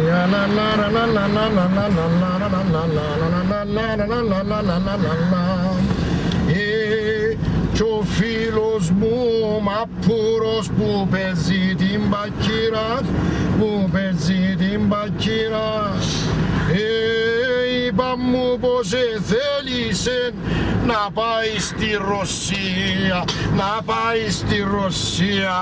Κι ο φίλος μου μαππουρός που παίζει την μπακύρα, που παίζει την μπακύρα, είπα μου πως θέλησε να πάει στη Ρωσία, να πάει στη Ρωσία.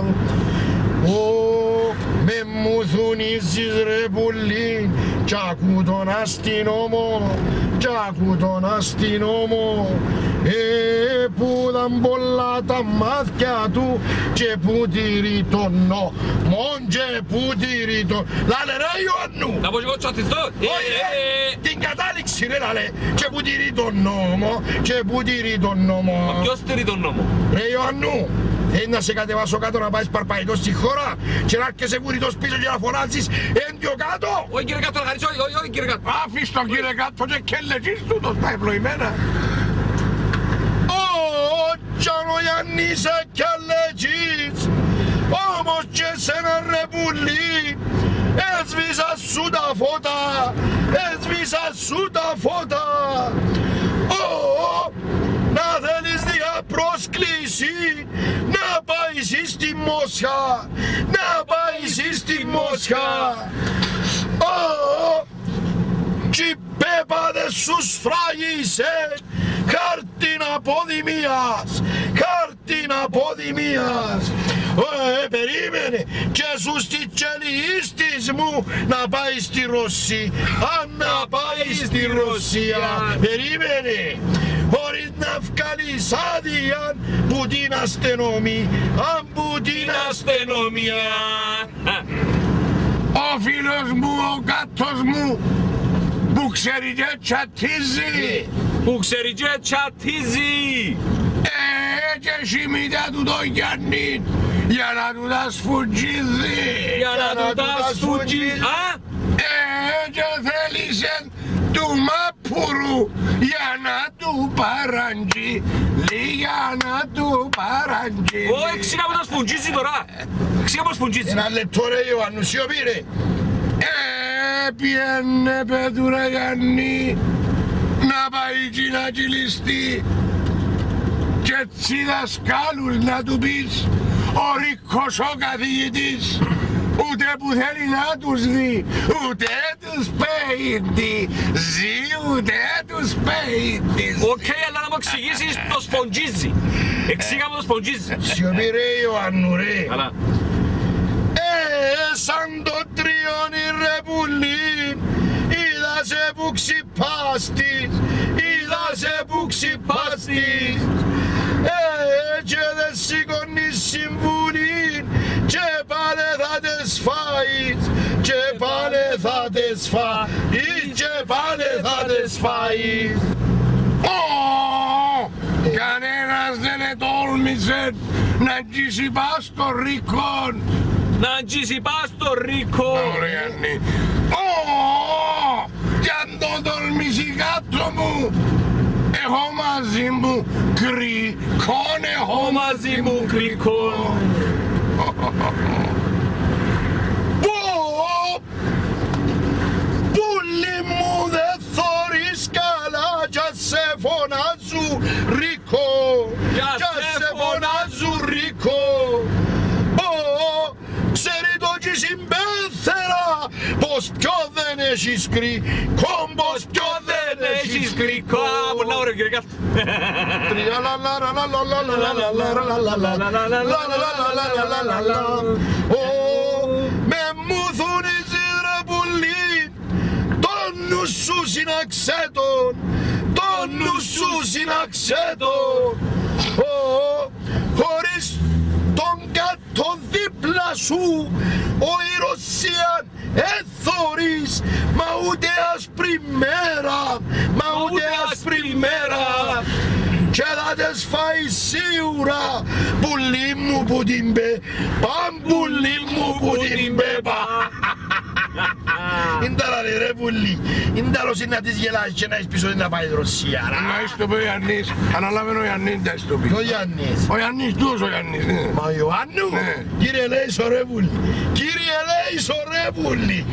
Με μου θουνίζεις ρε πουλί, κι ακού τον αστυνόμο, κι ακού τον αστυνόμο, που ήταν πολλά τα μάτια του και που τηρεί τον νόμον και που τηρεί τον... Λάλε ρε Ιωάννου! Να πω εγώ τσατιστώ! Την κατάληξη ρε λάλε! Και που τηρεί τον νόμο και που τηρεί τον νόμο. Μα ποιος τηρεί τον νόμο? Ρε Ιωάννου! Θέλει να σε κατεβάσω κάτω να πάεις παρπαϊτός στη χώρα και να έρχεσαι βουρητός πίσω και να φωνάζεις έντιο κάτω! Όχι κύριε Κάτω, ευχαριστώ, όχι κύριε Κάτω! Άφης τον κύριε Κάτω και κέλεγεις τούτος τα ευλογημένα! Κι αν ο Γιάννης κέλεγεις, όμως και σένα ρε πουλί, έσβησα σου τα φώτα, έσβησα σου τα φώτα! Να θέλεις δια πρόσκληση να πάεις στη Μόσχα, να πάεις στη Μόσχα. Κι πέπαδες σου σφράγισε χάρτην αποδημίας, χάρτην αποδημίας. Περίμενε και σου στη τσελιίστης μου να πάει στη Ρωσία, να πάει στη Ρωσία. Περίμενε χωρίς να βγάλεις άδεια που την αστυνομία, που την αστυνομία. Ο φίλος μου, ο Κάτος μου, που ξέρει και τσατίζει, που ξέρει και τσατίζει, και εσύ μητά του τον Γιάννη για να του τα σφουτζίζει, για να του τα σφουτζίζει. Και θέλησε του μαππουρού για να του παραγγεί, για να του παραγγεί. Ω, εξήγα μου τα σφουτζίζει τώρα. Εξήγα μου σφουτζίζει. Ένα λεπτό ρε Ιωάννου, σιωπή ρε. Πιένε πέτου ρε Γιάννη να πάει εκεί να κυλιστεί και έτσι δασκάλους να του πεις ο Ρίκος ο καθηγητής ούτε που θέλει να τους δει, ούτε τους πέιντι ζει, ούτε τους πέιντι. Οκ, αλλά να μου εξηγήσεις το σφοντζίζει. Εξήγα μου το σφοντζίζει. Σιωπή ρε Ιωάννου ρε. Καλά. Σαν το τριώνει ρε πουλί, είδα σε που ξυπάστης, είδα σε που ξυπάστης, και δεν σηκώνεις συμβουλή και πάλι θα τες φάεις, και πάλι θα τες φάεις, και πάλι θα τες φάεις. Κανένας δεν ετόλμησε να αγγίσει πας στο Ρίκον. Να αγγίσει πας στο Ρίκο. Ωραία Γιάννη. Κι αν το τολμήσει κάτω μου, έχω μαζί μου κρίκον, έχω μαζί μου κρίκον. Πουλί μου δεν θωρείς καλά κι ας σε φωνάζουν Ρίκο, κι ας σε φωνάζουν Ρίκο. Ξέρει το κι συμπέθερα πως πιο δεν έχεις κρίκον, πως πιο δεν έχεις κρίκον. Πολλά ωραία κύριε Κάτω. Με μου θουνίζεις ρε πουλί, τον νου σου συναξέ τον, τον νου σου συναξέ τον. Χωρίς τον Κάτω δίπλα σου, η Ρωσία εθωρείς, μα ούτε άσπρη μέρα, μα ούτε άσπρη μέρα. Και θα τες φάει σίγουρα, πουλί μου που την πέπα, πουλί μου που την πέπα. Είναι τα λαλε ρε πουλί, είναι τα λος να της γελάσεις και να έχεις πίσω να πάει η Ρωσία. Να είσαι το πει ο Γιάννης, αναλάβαινε ο Γιάννης να είσαι το πει. Ο Γιάννης. Ο Γιάννης τούς ο Γιάννης. Μα ο Ιωάννου, κύριε Λέησο ρε πουλί, κύριε Λέησο ρε. ρε πουλί.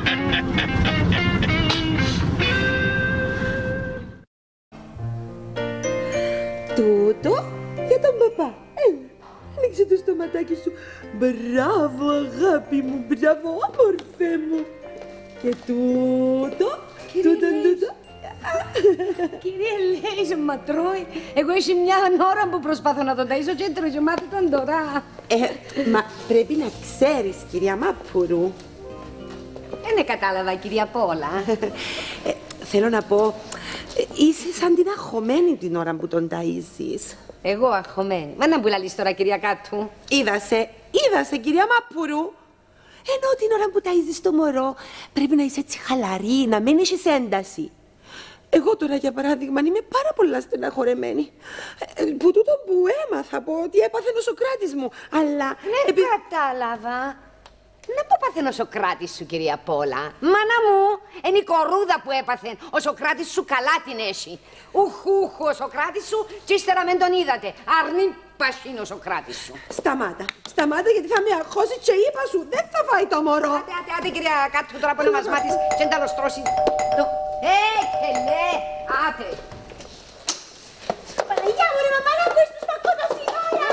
Τούτο για τον παπά. Έλα, ανοίξε το στοματάκι σου. Μπράβο αγάπη μου, μπράβο όμορφέ μου. Και τούτο, τούτο. Κύριε Λέιζε, μα τρώει. Εγώ είσαι μια ώρα που προσπαθώ να τον ταΐσω και έτρωγε μάτι τον τώρα. Μα πρέπει να ξέρεις, κυρία Μαπουρού. Δεν κατάλαβα, κυρία Πόλα. Θέλω να πω, είσαι σαν την αγχωμένη την ώρα που τον ταΐζεις. Εγώ αγχωμένη. Μα να μπουλαλείς τώρα, κυρία Κάτου. Είδασε, κυρία Μαπουρού. Ενώ την ώρα που ταΐζεις το μωρό πρέπει να είσαι έτσι χαλαρή, να μην έχεις ένταση. Εγώ τώρα, για παράδειγμα, είμαι πάρα πολλά στεναχωρεμένη. Που τούτο που έμαθα από ότι έπαθε ο Σοκράτης μου, αλλά... Ναι, κατάλαβα. Να πω πάθεν ο Σοκράτης σου, κυρία Πόλα. Μάνα μου, είναι η κορούδα που έπαθεν. Ο Σοκράτης σου καλά την έχει. Ουχ, ο Σοκράτης σου και ύστερα μεν τον είδατε. Αρνή πασίνο ο Σοκράτης σου. Σταμάτα γιατί θα με αγχώσει και είπα σου, δεν θα φάει το μωρό. Άτε, κυρία Κάτου, τώρα που είναι μας μάτης και να τα λοστρώσει. Κελέ, άτε. Παναγιά μου ρε μαμά, να ακούεις τους πακότας σιγάρα.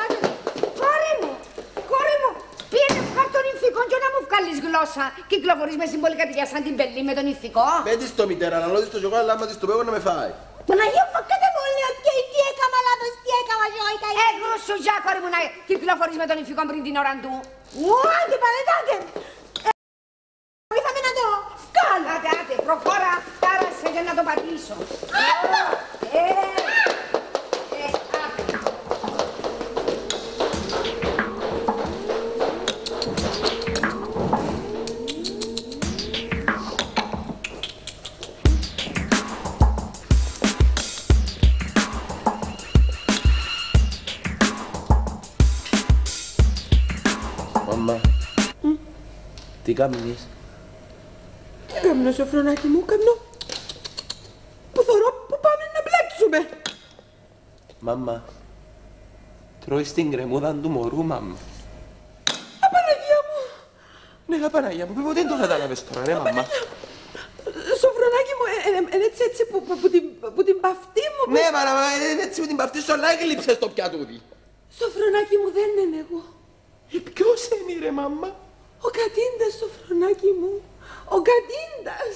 Κόρη μου, πήγαινε φκάρ τον ηθικό και να μου βγάλεις γλώσσα. Κυκλοφορείς με συμβολικά τέτοια σαν την πελή με τον ηθικό. Πες της το μητέρα, να λόδεις το γιογάλα, άμα της το πέγω να με φάει. Παναγιά μου, φακάτε μου λέω και τι έκαμα λάθος, τι έκαμα γιώικα. Εγώ σου για κόρη μου να κυκλοφορείς με τον ηθικό πριν την ώρα του. Άντε παρετάτε. Βοήθαμε να το βγάλω. Άτε, προχώρα, τάρασε για να το πατήσω. Μαμά, τι κάνεις? Τι κάμνω, Σοφρονάκι μου, κάμνω που θωρώ που πάμε να μπλέξουμε. Μαμά, τρώεις την κρεμούδα του μωρού, μαμά. Απαναγία μου. Ναι, Απαναγία μου, ποτέ δεν το κατάλαβες τώρα, ρε μαμά. Σοφρονάκι μου, έτσι που την παυτή μου. Ναι, μάνα, έτσι με την παυτή σου, αλλά έκλειψες το πιατούδι. Σοφρονάκι μου, δεν είναι εγώ. Ποιος είναι, ρε μαμά? Ο Κατίντας, Σοφρονάκι μου. Ο Κατίντας.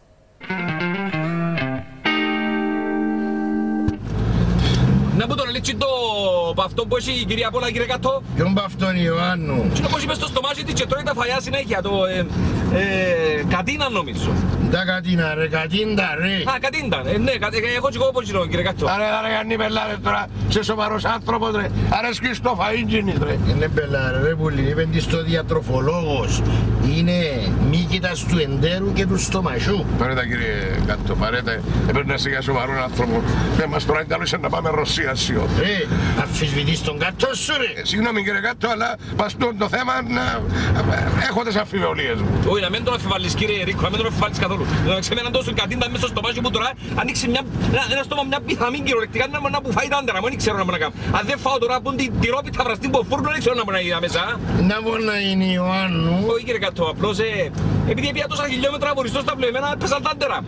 Να μου τον λίτσι το παυτό που έχει η κυρία Πόλα, κύριε Κάτω. Ποιον παυτόν Ιωάννου? Τι όπως είπε στο στομάχι της και τρώει τα φαγιά συνέχεια, το κατίνα νομίζω. Τα κατίνα ρε, κατίντα ρε. Α, κατίντα, ναι, έχω και εγώ όπως γινώ, κύριε Κάτω. Άρα Γιάννη πελάρες τώρα, είσαι σοβαρός άνθρωπος ρε, αρέσκεις το φαΐντζινης ρε. Είναι πελάρε ρε πουλί, είπεν της το διατροφολόγος. Είναι μύκητας του εντέρου και του στομαχιού. Παρέτα κύριε Κάτω, παρέτα, έπρεπε να είσαι για σοβαρόν άνθρωπο. Δεν μας τώρα εγκαλούσε να πάμε Ρωσία σιώ. Ρε, αφισβητείς τον Κάτω σου ρε. Συγγνώμη κύριε Κάτω, αλλά παστούν το θέμα να έχω τις αμφιβολίες μου. Όχι, να μην τον αφιβάλλεις κύριε Ρίκο, να μην τον αφιβάλλεις καθόλου. Να ξεμέναν τόσο κατίντα μέσα στο στομάχι μου τώρα, ανοίξει ένα στόμα μια πιθαμή κυριολεκτικά να μου φάει τα άντερα μου, δεν ξέρω να μπορώ να κάνω. Αν δεν φάω τώρα από την τυρόπιτα βραστή που φούρνο, δεν ξέρω να μπορώ να γίνει μέσα. Να μπορεί να είναι Ιωάννου. Όχι κύριε Κάτω, απλώς επειδή πήγα τόσα χιλιόμετρα βουριστό στα πλοημένα, έπεσαν τα άντερα.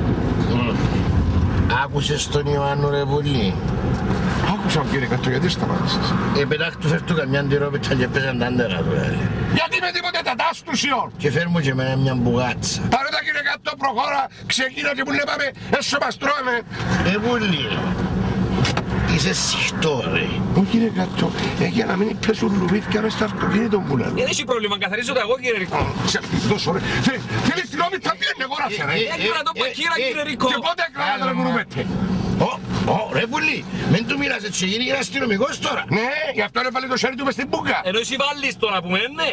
Άκουσες τον Ιωάννου ρε πουλί? Άκουσα κύριε Κάτω, γιατί σταμάτησες? Πετάχτου φεύτου καμιά τυρόπιτα και πέσαν τα άντερα του ρε. Γιατί με τίποτε τα τάς του σιώ. Και φέρ μου και εμένα μια μπουγάτσα. Παρέτα κύριε Κάτω, προχώρα, ξεκίνα και που να πάμε, έσω μας τρώμε. Πουλί, είσαι συχτό ρε. Ω κύριε Κάτω, για να μην πέσουν λουβίθια μες στο αυτοκίνητο μου λένε. Δεν έχει πρόβλημα, καθαρίζω τα εγώ κύριε Ρίκο. Σε δώσω ρε, θέλεις την όμη θα πιένει αγοράσαι ρε. Έκανα το πακύρα κύριε Ρίκο. Και πότε έκανα να γνωρούμετε. Ρε πουλί, μην του μοίρασε έτσι, γίνει αστυνομικός τώρα. Ναι, γι' αυτό έβαλε το χέρι του μες στην μπούγκα. Ενώ εσύ βάλεις τώρα που μένε.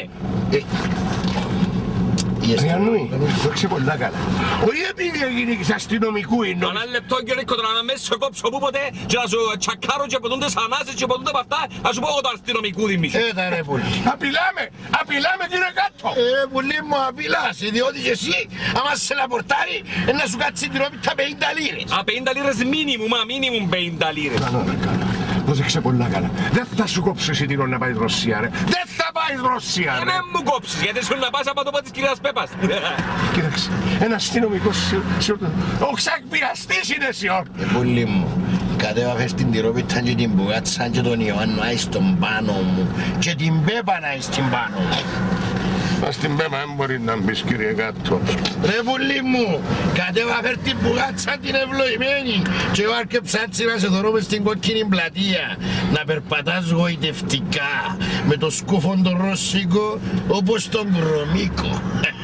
Ιαννούι, το έξε πολλά καλά. Όχι επειδή έγινε και αστυνομικού είναι. Ένα λεπτό κύριε Ρίκο, τώρα να μέσα σε κόψω πούποτε και να σου τσακάρω και ποτούνται σαν ανάσες και ποτούνται από αυτά, να σου πω εγώ το αστυνομικού δημίσιο. Έτα ρε πουλί. Απειλάμε κύριε Κάτω. Ρε πουλί μου απειλάς, διότι και εσύ άμα σε λαπορτάρει να σου κάτσει την τυρόπιτα 50 λίρες. Α, 50 λίρες μίνιμουμ, 50 λίρες. Καλά. Πρόσεξε πολλά καλά. Δεν θα σου κόψω εισιτήριο να πάει στη Ρωσία, ρε. Δεν θα πάει στη Ρωσία, ρε. Δεν μου κόψεις, γιατί σου να πας από το πόδι της κυρίας Πέπας. Κοίταξε, ένα αστυνομικός ο ξακπιαστής είναι σιόρ. Πουλί μου, κατέβαφες την τυρόπιτα και την μπουγάτσα και τον Ιωάννου άι στον πάνω μου και την Πέπα να άι στην πάνω μου. Ας την Πέπα δεν μπορεί να μπεις, κύριε Κάτω. Ρε πουλί μου, κατέβαφες την μπουγάτσα την ευλογημένη και εγώ άρκεψα έτσι να σε θωρώ μες στην κόκκινη πλατεία να περπατάς γοητευτικά με το σκούφον το ρώσικο όπως τον Κρωμίκο.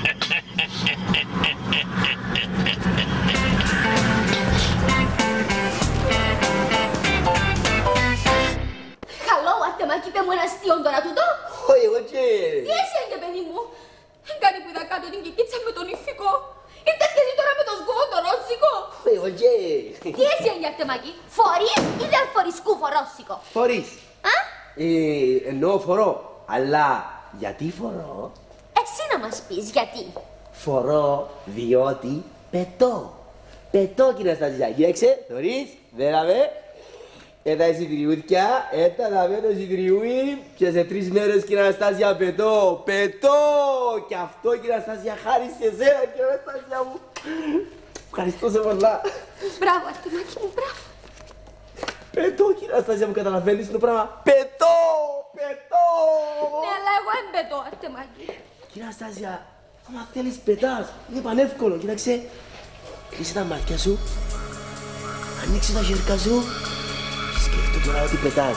Καλό, Αρτεμάκη, πέ μου ένα αστείο τώρα τούτο. Όχι, εγώ και... Τι έσαι, παιδί μου. Κάνει που είδα κάτω την κικίτσα με τον ηφικό. Ήρθες και εσύ τώρα με το σκούφο το ρώσικο. Όχι, εγώ και... Τι έσαι, Αρτεμάκη. Φορείς ή δεν φορείς σκούφο ρώσικο. Φορείς. Α? Εννοώ φορώ. Αλλά γιατί φορώ? Εσύ να μας πεις γιατί. Φορώ διότι πετώ. Πετώ, κύριε Σταζιά. Κοίταξε, θωρείς, δέραμε. Τα εισιτηριούδια, τα με το εισιτηριούι και σε 3 μέρες, κύριε Αναστάσια, πετώ. Πετώ! Και αυτό, κύριε Αναστάσια, χάρη σε εσένα, κύριε Αναστάσια μου. Ευχαριστώ σε πολλά. Μπράβο, Αρτεμάκη μου, μπράβο. Πετώ, κύριε Αναστάσια μου, καταλαβαίνεις το πράγμα. Πετώ! Πετώ! Ναι, αλλά εγώ εμπετώ, Αρτεμάκη. Κύριε Αναστάσια, άμα θέλεις πετάς, είναι πανεύκολο, κοίταξε. Κλείσε τα μάτια σου, ανοίξε τα χέρια σου. Σκέφτομαι τώρα ότι πετάς.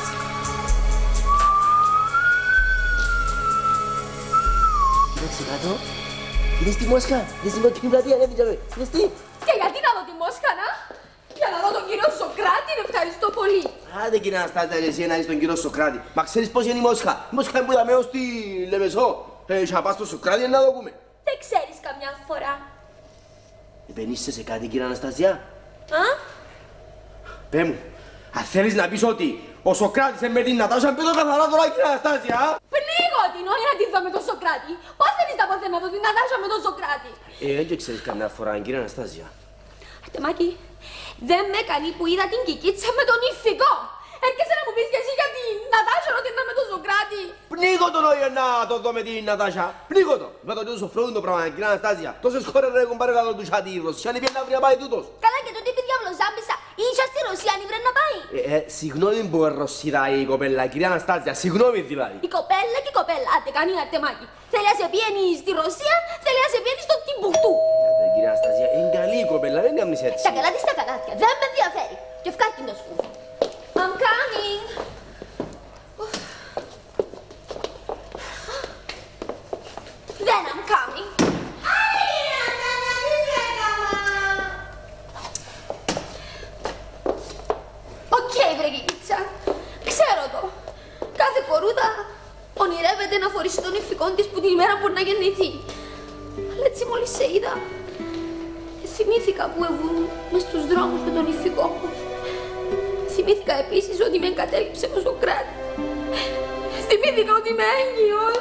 Κοίταξε κάτω. Είναι στη Μόσχα. Είναι στην κόκκινη πλατεία. Είναι στη. Και γιατί να δω τη Μόσχα, να? Για να δω τον κύριο Σοκράτη, ευχαριστώ πολύ. Άντε, κύριε Αναστάσια, εσύ να είσαι τον κύριο Σοκράτη. Μα ξέρεις πώς είναι η Μόσχα. Η Μόσχα είναι που είδαμε ως τη Λεμεσό. Θα πας στο Σοκράτη να το πούμε. Δεν ξέρεις καμιά φορά. Επενείσαι σε κάτι, κύριε Αναστάσια. Α? Πέ μου. Αν θέλεις να πεις ότι ο Σοκράτης με την Νατάσα, πέτω καθαρά τώρα, κύριε Αναστάσια. Πνίγω την όχι να τη δω με τον Σοκράτη. Πώς θέλεις να πάθω να δω την Νατάσα με τον Σοκράτη. Δεν ξέρεις καμιά φορά, κύριε Αναστάσια. Αρτεμάκη, δεν με κάνει που είδα την κικίτσα με τον ηφικό. Έρχεσαι να μου πεις και εσύ για την Νατάσα ότι ήταν με τον Σοκράτη. Πνίγω τον όχι να το δω με την Νατάσα. Πνίγω το. Με τον τόσο φρόντο πράγμα, κύριε Αναστάσια. Τόσες χώρες ρε έχουν πάρει κάτω του σάτι η Ρωσία, αν είπε να βρει να πάει τούτος. Καλά και τότε πήγε αυλοζάμπησα. Ίσως στη Ρωσία αν ήβρε να πάει. Συγγνώμη που Ρωσίδα η κοπέλα, κυρία Αναστάσια, συγγνώμη δηλαδή. Η κοπέλα και η κοπέλα, άντε κάνει Αρτεμάκη. Θέλει να σε πιένει στη Ρωσία, θέλει να σε πιένει στο Τιμπουκτού. Κυρία Αναστάσια, είναι καλή η κοπέλα, δεν κάνεις έτσι. Τα καλά της τα καλάθια, δεν με ενδιαφέρει. Και ευκάρκει το σκούφο. I'm coming. Then I'm coming. Οκ, βρε κικίτσα. Ξέρω το. Κάθε κορούδα ονειρεύεται να φορήσει τον ηφικό της που την ημέρα μπορεί να γεννηθεί. Αλλά έτσι μόλις σε είδα, θυμήθηκα που έβουρουν μες στους δρόμους με τον ηφικό μου. Θυμήθηκα επίσης ότι με εγκατέλειψε ο Σοκράτης. Θυμήθηκα ότι είμαι έγκυος.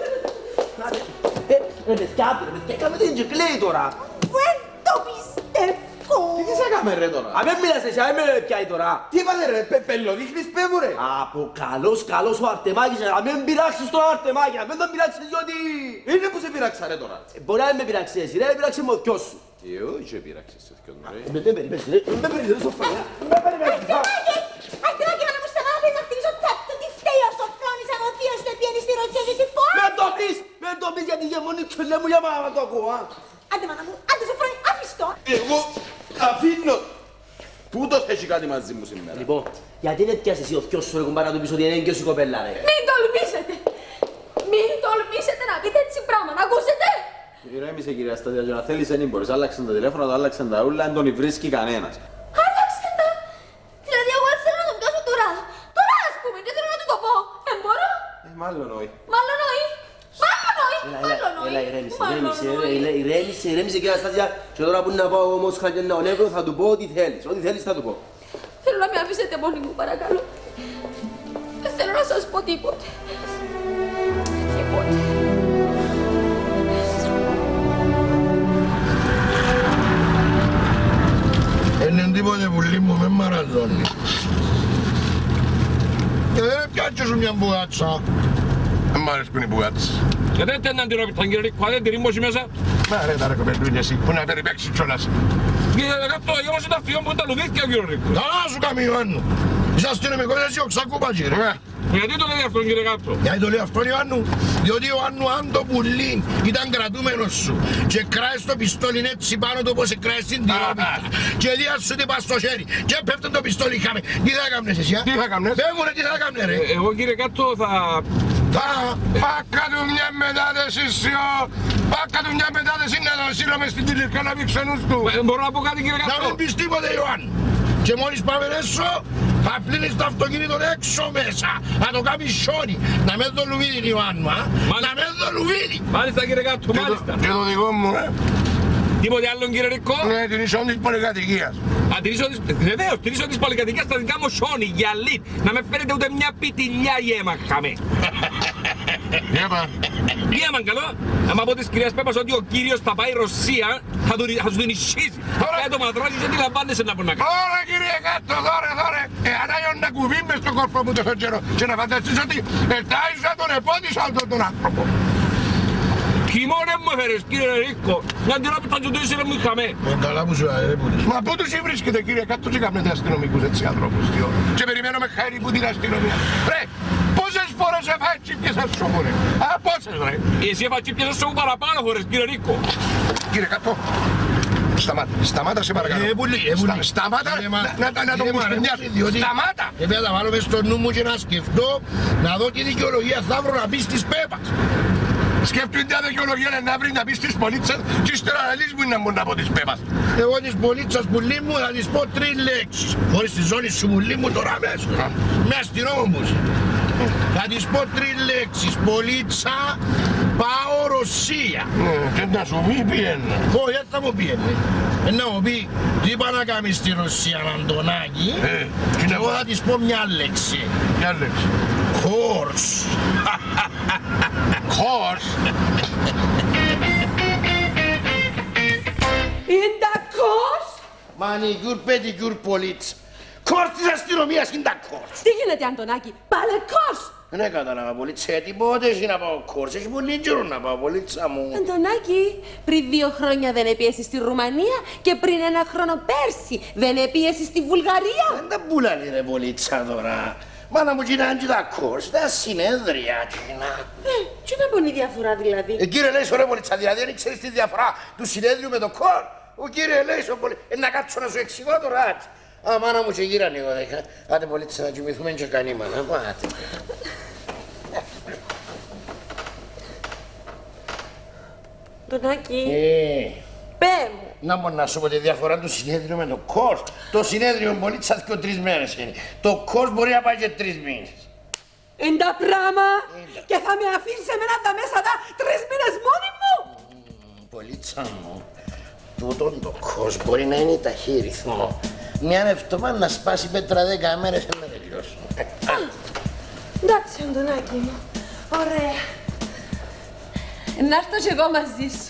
Ρε παιδιά, κάμε την και κλαίει τώρα. Δεν το πιστεύω. Τι σε έκαμε ρε τώρα. Αν δεν μιλάς εσύ, αν με πιάει τώρα. Τι είπατε ρε, πελοδείχνεις πέμου ρε. Από καλός ο Αρτεμάκης, αν μην πειράξεις τον Αρτεμάκη, αν δεν τον πειράξεις διότι... Είναι που σε πειράξα ρε τώρα. Μπορεί να με πειράξει εσύ, ρε, πειράξει με ο δυο σου. Εγώ είχε πειράξεις το δυο μου ρε. Δεν περιμένεις ρε, δεν περιμένεις σοφρόνια. Δεν περιμένεις. Αρτεμάκη, να μου σταμάτης να χτυπήσω τάπτο τι φταίει ο Σοφρόνης αν ο θείος δεν πιένει στη Ρωσία και στη φόρα. Με το πεις γιατί γεμονή τσουλέ μου για να το ακούω, α. Άντε μάνα μου, άντε Σοφρόνη, άφησ' το. Εγώ αφήνω. Τούτος έχει κάτι μαζί μου σήμερα. Λοιπόν, γιατί δεν πιάσεις εσύ ο θειός σου ρε κουμπάρα του πεις ότι είναι έγκυος η κοπέλα ρε. Μην τολμήσετε. Μην τολμήσετε να πείτε έτσι πράγματα, ακούσετε. Ηρέμησε κυρία Σταδιά, να θέλεις δεν μπορείς. Άλλαξαν τα τηλέφωνα, το άλλαξαν τα ούλα, δεν τον βρίσκει κανένας. Άλλαξε τα. Δηλαδή εγώ θέλω να τον πιάσω τώρα. Τώρα ας πούμε, δεν θέλω να του το πω. Μπορώ. Μάλλον όχι. Μάλλον όχι. Μάλλον όχι. Ηρέμησε κύριε Αναστάσια και τώρα που να πάω όμως και να ονεύω θα του πω ό,τι θέλεις. Ό,τι θέλεις θα του πω. Θέλω να με αφήσετε μόνη μου παρακαλώ. Δεν θέλω να σας πω τίποτε. Τίποτε. Είναι τίποτε πουλί μου, με μαραζώνει. και σου μια μπουγάτσα. Δεν μ' αρέσκουν οι μπουγάτες. Γιατί δεν είναι αντιρρόπιτα, κύριε Ρίκο, δεν τη ρίμωση μέσα. Μα ρε τα ρε κοπελούγια εσύ, που να περιπέξεις κιόλας. Κύριε Ρίκο, εγώ σε τα φιόν που είναι τα λουδίθια, κύριε Ρίκο. Καλά σου κάνει Ιωάννου. Είσαι αστυνομικός, εσύ ο Ξακούπα, κύριε. Γιατί το λέει αυτόν, κύριε Κάτω? Γιατί το λέει αυτόν Ιωάννου? Διότι Ιωάννου αν το πουλί ήταν κρατούμενος σου και κράεις το πιστόλι έτσι πάνω του όπως κράεις την τυρόπιτα και διάσου την πας στο χέρι και πέφτει το πιστόλι είχαμε. Τι θα έκαμνες εσύ, Τι θα έκαμνες? Πες μου ρε, τι θα έκαμνε ρε. Εγώ, κύριε Κάτω, θα... Πάκα του μια μετάδεση σιώ. Πάκα του μια μετάδεση να τον στείλω μες στην τηλεκά να βγει ξενούς του. Μπορώ να πω κάτι, κύριε Να Κάτω? μην πεις τίποτε Ιωάννου. Και μόλις πάμε έξω, θα πλύνεις το αυτοκίνητο έξω μέσα. Να το κάνεις σιόνι. Να με το λουβίδι Ιωάννου, να με το λουβίδι. Μάλιστα, κύριε Κάτω, μάλιστα. Και το δικό μου, Τίποτε άλλο, κύριε Ρίκο? ναι, την ισόν της πολυκατοικίας. Βεβαίως, την ίσο της πολυκατοικίας στα δικά μου σόνι, γυαλί. Να με φέρετε ούτε μια πιτιλιά γέμαχαμε. Γέμαν καλό. Άμα από της κυρίας Πέπας ότι ο κύριος θα πάει Ρωσία, θα σου την ισχύσει. Θα το μαδρώσεις και τι λαμβάνεσαι να μπορεί να κάνει. Ωραία κύριε Κάτω, δώρε. Ανάγιο να κουβεί μες στον κόρφο μου τόσο καιρό. Και να φανταστείς ότι ετάιζα τον επότισα αυτόν τον άνθρωπο. Χειμώνα μου έφερες, κύριε Ρίκο. Μια τυρόπιτα και το ίσυρα μου είχαμε. Καλά που σου αρέπουν. Μα πού τους βρίσκεται κύριε Κάτω και κάνετε αστυνομικούς έτσι ανθρώπους δύο. Και περιμένουμε χάρη που την αστυνομία. Ρε, πόσες φορές έφαγε τσίπιες σας σώπου ρε. Πόσες ρε. Εσύ έφαγε τσίπιες σας σώπου παραπάνω φορές, κύριε Ρίκο. Κύριε Κάτω, σταμάτα σε παρακαλώ. Σταμάτα να το μουστιμιάσεις. Σταμάτα. Βέβαια θα βάλω μες στο νου μου και να σκεφτώ να δω τι δικαιολογία θα βρω να πεις της Πέπας. Σκέφτου την δικαιολογία να βρει να πεις της πολίτσας και ύστερα να λύσεις μου είναι να μπορούν να πω της Πέπας. Εγώ της πολίτσας πουλί μου θα της πω 3 λέξεις. Χωρίς τη ζώνη σου πουλί μου τώρα μέσα. Μια στην όμως. Θα της πω 3 λέξεις. Πολίτσα, πάω Ρωσία. Και να σου πει πιένε. Όχι, δεν θα μου πιένε. Να μου πει τι είπα να κάνεις στη Ρωσία, Αντωνάκη. Και εγώ θα της πω μια λέξη. Ποια λέξη? Horse. Horse. Είναι τα κόρς! Μανικιούρ, πεντικιούρ, πολίτσα. Κόρς της αστυνομίας είναι τα κόρς. Τι γίνεται, Αντωνάκη, πάλε κόρς! Δεν κατάλαβα πολίτσα, γιατί πότε έχει να πάω κόρς. Έχει πολύ καιρό να πάω πολίτσα μου. Αντωνάκη, πριν 2 χρόνια δεν επίεσαι στη Ρουμανία και πριν 1 χρόνο πέρσι δεν επίεσαι στη Βουλγαρία. Δεν τα πουλάνε ρε πολίτσα τώρα. Μάνα μου κοινάνε και τα κόρς, τα συνέδρια κοινά. Τι να πω είναι η διαφορά δηλαδή? Κύριε Λέισο ρε πολίτσα, δηλαδή δεν ξέρεις τη διαφορά του συνέδριου με το κόρ. Ο κύριε Λέισο, να κάτσω να σου εξηγώ τώρα. Α, μάνα μου και γύρανε εγώ δέκα. Άντε πολίτσα να κοιμηθούμε και κανήμανα. Πάτε. Αντωνάκη, πέ μου. Να μπορώ να σου πω τη διαφορά του συνέδριου με το κόρς. Το συνέδριο πολίτσα και 3 μέρες είναι. Το κόρς μπορεί να πάει και 3 μήνες. Είναι τα πράμα και θα με αφήσεις εμένα τα μέσα τα 3 μήνες μόνη μου. Πολίτσα μου, τούτον το κόρς μπορεί να είναι ταχύρυθμο. Μια εβδομάδα να σπάσει πέτρα 10 μέρες και να τελειώσω. Εντάξει, Αντωνάκη μου, ωραία. Να έρθω και εγώ μαζί σου.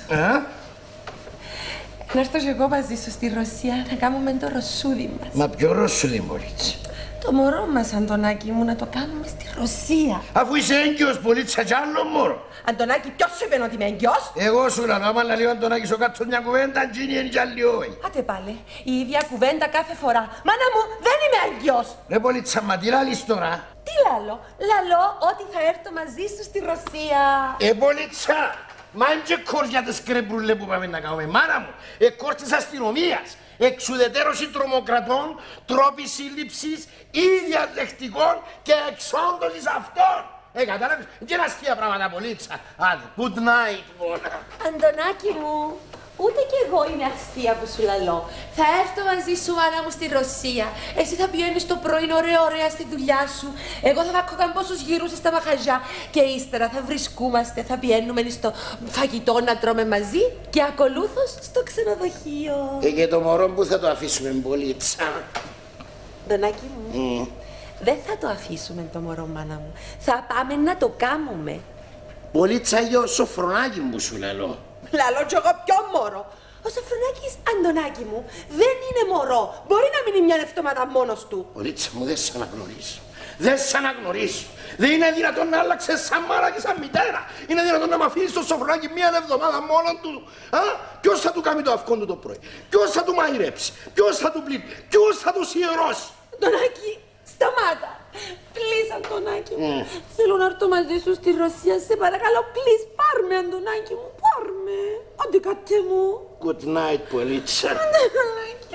Να έρθω και εγώ μαζί σου στη Ρωσία να κάνουμε το ρωσούδι μας. Μα ποιο ρωσούδι μόλιτσα? Το μωρό μας, Αντωνάκη μου, να το κάνουμε στη Ρωσία. Αφού είσαι έγκυος πολίτσα κι άλλο μωρό. Αντωνάκη, ποιος σου είπε ότι είμαι έγκυος? Εγώ σου λέω, άμα να λέω Αντωνάκη σου κάτω μια κουβέντα, γίνει είναι κι άλλη όχι. Άτε πάλι, η ίδια κουβέντα κάθε φορά. Μάνα μου, δεν είμαι έγκυος. Ρε πολίτσα, μα τι λάλλεις τώρα? Τι λαλώ? Λαλώ ότι θα έρθω μαζί σου στη Ρωσία. Πολίτσα, μα είναι και κόρς για τις κρεμπρούλε που πάμε να κάνουμε. Μάνα μου, κόρς της αστυνομίας. Εξουδετερώση τρομοκρατών, τρόποι σύλληψης ή διαδεχτικών και εξόντωσης αυτών. Κατάλαβες, και είναι αστεία πράγματα πολίτσα. Άντε, good night, μόνα. Αντωνάκη μου, ούτε κι εγώ είμαι αστεία που σου λαλώ. Θα έρθω μαζί σου, μάνα μου, στη Ρωσία. Εσύ θα πηγαίνεις το πρωί ωραία στη δουλειά σου. Εγώ θα κάνω πόσους γύρους στα μαχαζιά. Και ύστερα θα βρισκούμαστε, θα πηγαίνουμε στο φαγητό να τρώμε μαζί και ακολούθως στο ξενοδοχείο. Και το μωρό που θα το αφήσουμε, πολίτσα? Αντωνάκη μου, δεν θα το αφήσουμε το μωρό, μάνα μου. Θα πάμε να το κάνουμε. Πολίτσα, για σοφρονάκι μου σου λαλώ. Λαλώ κι εγώ πιο μωρό. Ο Σοφρονάκης, Αντωνάκη μου, δεν είναι μωρό. Μπορεί να μείνει μια εβδομάδα μόνος του. Πολίτσα μου, δεν σ' αναγνωρίζω. Δεν σ' αναγνωρίζω. Δεν είναι δυνατόν να άλλαξες σαν μάνα και σαν μητέρα. Είναι δυνατόν να μ' αφήσεις στο σοφράκι μία εβδομάδα μόνο του. Ποιος θα του κάνει το αυκόν του το πρωί, ποιος θα του μαγειρέψει, ποιος θα του πλύνει, ποιος θα του σιερώσει. Αντωνάκη, σταμάτα. Please, Αντωνάκη μου. Θέλω να έρθω μαζί σου στη Ρωσία. Σε παρακαλώ, please, πάρ' με, Αντωνάκη μου, πάρ' με. Άντε κατέ μου. Good night, Πολίτσα. Αντωνάκη.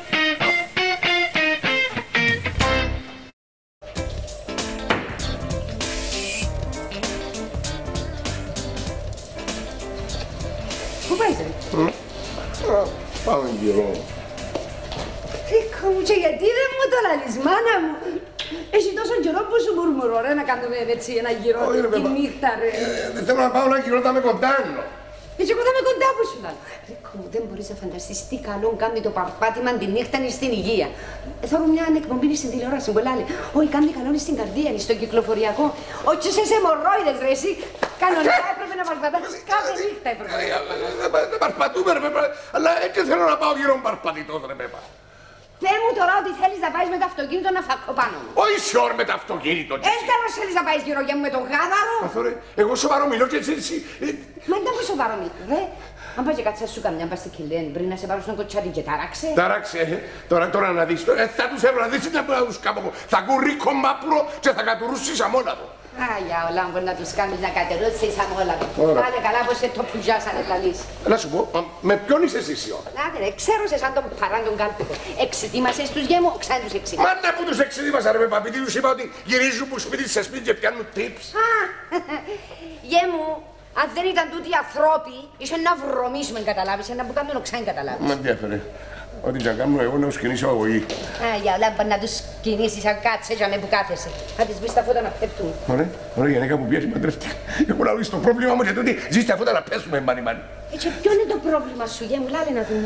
Πού πάεις, ρε? Πάμε γύρω. Ρίκο μου, και γιατί δεν μου το λαλείς, μάνα μου. Έχει τόσο καιρό που σου μουρμουρώ, ρε, να κάνουμε έτσι ένα γύρο τη νύχτα, ρε. Δεν θέλω να πάω ένα γύρο, θα με κοντάνω. Έτσι εγώ θα με κοντά που σου λέω. Ρίκο μου, δεν μπορείς να φανταστείς τι καλό κάνει το παρπάτημα τη νύχτα στην υγεία. Θέλω μια εκπομπή στην τηλεόραση που λέει, όχι κάνει καλό στην καρδία, στο κυκλοφοριακό. Όχι σε αιμορρόιδες, ρε, εσύ. Κανονικά έπρεπε να παρπατάς κάθε νύχτα έπρεπε. Δεν παρπατούμε, ρε, αλλά έτσι θέλω να πάω γύρω παρπατητός, ρε, Πέπα. Πες μου τώρα ότι θέλεις να πάεις με το αυτοκίνητο να φακώ πάνω μου. Όχι σιόρ με το αυτοκίνητο. Τέλος θέλεις να πάεις γύρω για μου με τον γάδαρο. Καθόρε, εγώ σοβαρό μιλώ και έτσι. Μα ήταν που σοβαρό μιλώ, ρε. Αν πάει και κάτσε σου καμιά παστικιλέν πριν να σε πάρω στον κοτσάρι και τάραξε. Τάραξε, τώρα να δεις. Θα τους έβρω να δεις τι να τους κάνω. Θα ακούν ρίκο μάπουρο και θα κατουρούσεις αμόλαδο. Άγια όλα μπορεί να τους κάνεις να κατερούσεις αμόλαδο. Πάνε καλά πως σε το πουζιάσανε λαλείς. Να σου πω, με ποιον είσαι εσύ σιόρ. Άντε ρε, ξέρω σε σαν τον παράν τον κάλπικο. Εξετοίμασες τους γέμου, ξανά τους εξετοίμασες. Μάνα που τους εξετοίμασα ρε παπά, επειδή τους είπα ότι γυρίζουν που σπίτι σε σπίτι και πιάνουν tips. Γέμου, αν δεν ήταν τούτοι ανθρώποι, ίσως να βρωμίσουμε, καταλάβεις, να που κάνουν οξάν, καταλάβεις. Μα ενδιαφέρε. Ό,τι θα κάνω εγώ να τους κινήσω αγωγή. Για όλα μπορεί να τους κινήσεις, αν κάτσε για με που κάθεσαι. Θα τις βρεις τα φώτα να πέφτουν. Ωραία, γενικά που πιέσει παντρεύτηκε. Εγώ να βρεις το πρόβλημα μου και τούτη ζεις τα φώτα να πέσουμε μάνι. Έτσι, ποιο είναι το πρόβλημα σου, Γέμου, λάλε να δούμε.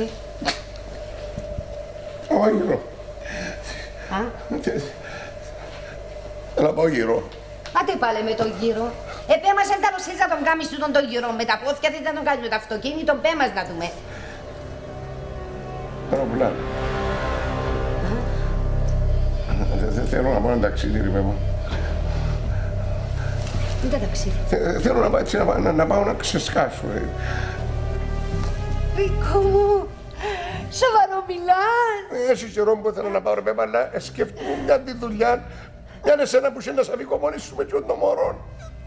Πάω γύρω. Θέλω να πάω γύρω. Πάτε πάλι με τον γύρο. Επέμας εν τέλος να τον κάνεις τούτον τον γύρο. Με τα πόθηκια δεν θα τον κάνεις με το αυτοκίνητο, πέμας να δούμε. Πάρα δεν θέλω να πάω ένα ταξίδι, ρε Πέπα. Τι τα ταξίδι. Θέλω να πάω έτσι, να πάω να ξεσκάσω. Ρίκο μου, σοβαρό μιλάς. Έχει καιρό που θέλω να πάω, ρε Πέπα, να σκεφτούμε μια τη δουλειά. Μια εσένα που είσαι να σαβίκω μόνοι σου με ποιον των μωρών.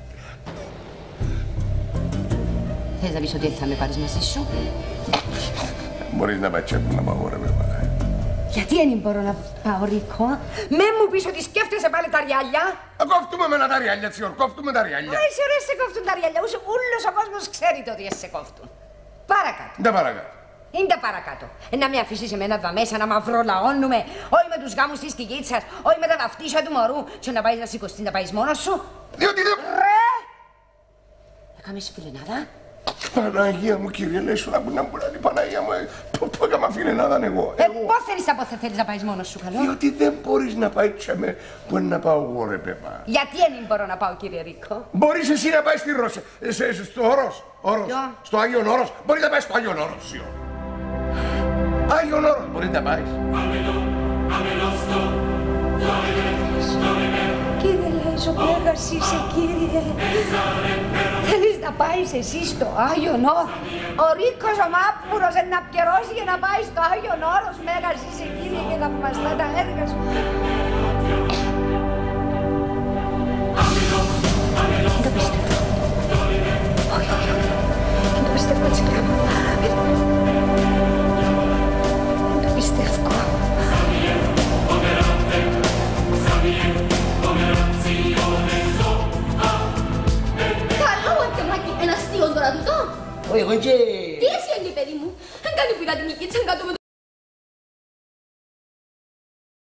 Θες να πεις ότι θα με πάρεις μαζί σου. Μπορείς να πατσέπουν να πάω, ρε Πέπα. Γιατί δεν μπορώ να πάω, Ρίκο. Με μου πεις ότι σκέφτεσαι πάλι τα ριάλια. Κόφτουμε με τα ριάλια, Τσιόρ, κόφτουμε τα ριάλια. Εσύ ρε σε κόφτουν τα ριάλια, ούλος ο κόσμος ξέρει το ότι σε κόφτουν. Παρακάτω. Δεν παρακάτω. Είναι τα παρακάτω. Να με αφήσεις εμένα δα μέσα να μαυρολαώνουμε, όχι με τους γάμους της κυλίτσας, όχι με τα βαφτίσια του μωρού, και να πάεις να σηκωστείς να πάεις μόνος σου. Διότι δεν... Ρε! Έκαμες φιλενάδα. Παναγία μου, κύριε, λες σου να μπουν την Παναγία μου. Πού έκαμα φιλενάδαν εγώ. Πώς θέλεις να πάεις μόνος σου, καλό. Διότι δεν μπορείς να πάει τσάμε που είναι να πάω εγώ, ρε Πέπα. Γιατί δεν μπορώ να πάω, κύριε Ρίκο. Μπορείς εσύ να πάει στη Ρώση, στο Όρος, στο Άγιον Όρος. Μπορείς να πάει στο Άγιον Όρος, Άγιον Όρος, μπορείς να πάει. Κύριε Λέζο, Μέγας είσαι, κύριε. Θέλεις να πάεις εσύ στο Άγιον Όρος. Ο Ρίκος ο Μάπουρος να πιερώσει για να πάει στο Άγιον Όρος. Μέγας είσαι, κύριε, και να βαστά τα έργα σου. Δεν το πιστεύω. Όχι, δεν το πιστεύω έτσι πράγμα. Δεν το πιστεύω. Καλό, Αντωνάκη, ένα αστείο τώρα τούτο. Όχι, εγώ και... Τι εσύ είναι, παιδί μου. Αν κάνει πειρά την οικίτσα κάτω με